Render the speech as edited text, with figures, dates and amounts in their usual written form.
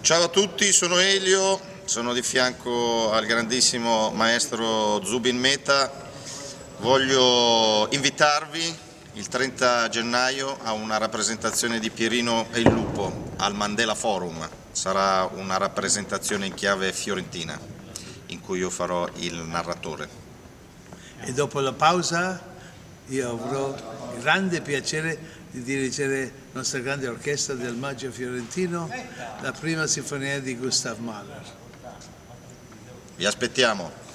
Ciao a tutti, sono Elio, sono di fianco al grandissimo maestro Zubin Mehta. Voglio invitarvi il 30 gennaio a una rappresentazione di Pierino e il Lupo al Mandela Forum. Sarà una rappresentazione in chiave fiorentina, in cui io farò il narratore. E dopo la pausa io avrò grande piacere di dirigere la nostra grande orchestra del Maggio Fiorentino, la prima sinfonia di Gustav Mahler. Vi aspettiamo.